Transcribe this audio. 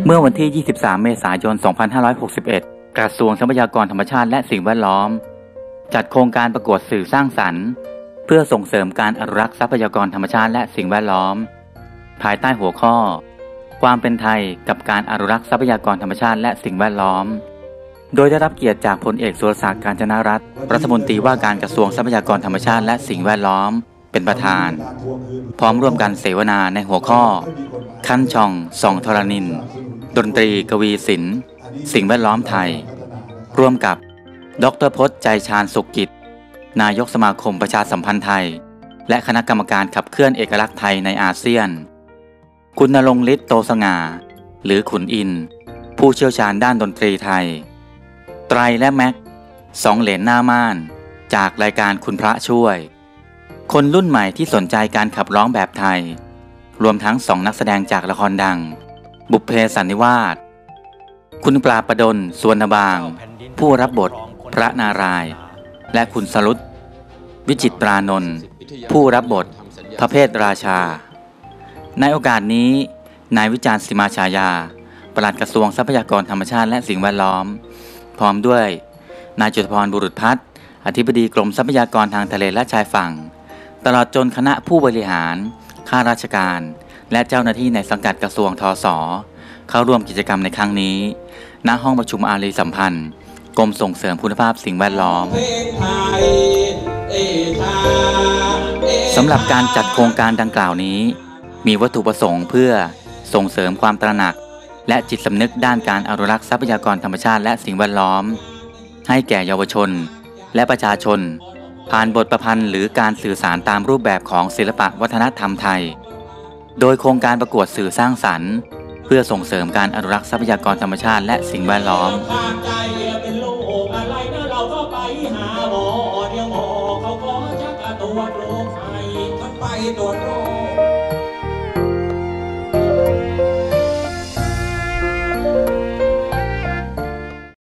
เมื่อวันที่ 23 เมษายน 2561 กระทรวงทรัพยากรธรรมชาติและสิ่งแวดล้อมจัดโครงการประกวดสื่อสร้างสรรค์เพื่อส่งเสริมการอนุรักษ์ทรัพยากรธรรมชาติและสิ่งแวดล้อมภายใต้หัวข้อความเป็นไทยกับการอนุรักษ์ทรัพยากรธรรมชาติและสิ่งแวดล้อมโดยได้รับเกียรติจากพลเอกสุรศักดิ์ กาญจนรัตน์รัฐมนตรีว่าการกระทรวงทรัพยากรธรรมชาติและสิ่งแวดล้อมเป็นประธานพร้อมร่วมกันเสวนาในหัวข้อคันช่องส่องธรณินดนตรีกวีศิลป์สิ่งแวดล้อมไทยร่วมกับดร.พจน์ใจชาญสุขกิจนายกสมาคมประชาสัมพันธ์ไทยและคณะกรรมการขับเคลื่อนเอกลักษณ์ไทยในอาเซียนคุณณรงค์ฤทธิ์โตสง่าหรือขุนอินทร์ผู้เชี่ยวชาญด้านดนตรีไทยไตรและแม็กสองเหลนหน้าม่านจากรายการคุณพระช่วยคนรุ่นใหม่ที่สนใจการขับร้องแบบไทยรวมทั้ง2 นักแสดงจากละครดังบุพเพสันนิวาสคุณปราประดลสวนบางผู้รับบทพระนารายณ์และคุณสรุตวิจิตรานนท์ผู้รับบทพระเพทราชาในโอกาสนี้นายวิจารณ์สิมาฉายาปลัดกระทรวงทรัพยากรธรรมชาติและสิ่งแวดล้อมพร้อมด้วยนายจุฑพรบุรุษพัฒน์อธิบดีกรมทรัพยากรทางทะเลและชายฝั่งตลอดจนคณะผู้บริหารข้าราชการและเจ้าหน้าที่ในสังกัดกระทรวงทศเข้าร่วมกิจกรรมในครั้งนี้ณห้องประชุมอารีสัมพันธ์กรมส่งเสริมคุณภาพสิ่งแวดล้อมสำหรับการจัดโครงการดังกล่าวนี้มีวัตถุประสงค์เพื่อส่งเสริมความตระหนักและจิตสำนึกด้านการอนุรักษ์ทรัพยากรธรรมชาติและสิ่งแวดล้อมให้แก่เยาวชนและประชาชนผ่านบทประพันธ์หรือการสื่อสารตามรูปแบบของศิลปะวัฒนธรรมไทยโดยโครงการประกวดสื่อสร้างสรรค์เพื่อส่งเสริมการอนุรักษ์ทรัพยากรธรรมชาติและสิ่งแวดล้อมไปตรวจโรค